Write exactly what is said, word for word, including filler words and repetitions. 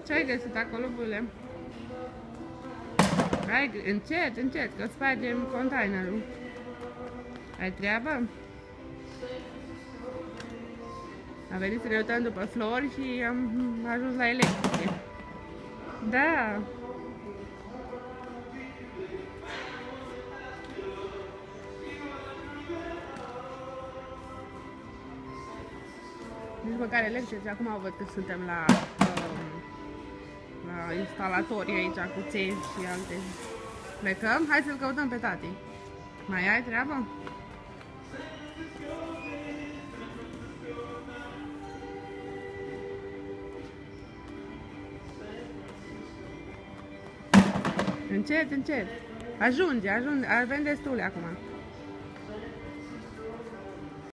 Ce ai găsit acolo, bule? Hai, încet, încet, că spargem containerul. Ai treabă? A venit să ne uităm după flori și am ajuns la electrice. Da. Nici măcar electrice. Acum văd că suntem la, um, la instalatorii aici cu țevi și alte. Plecăm? Hai să-l căutăm pe tati. Mai ai treabă? Încet, încet. Ajunge, ajunge. Avem destule acum.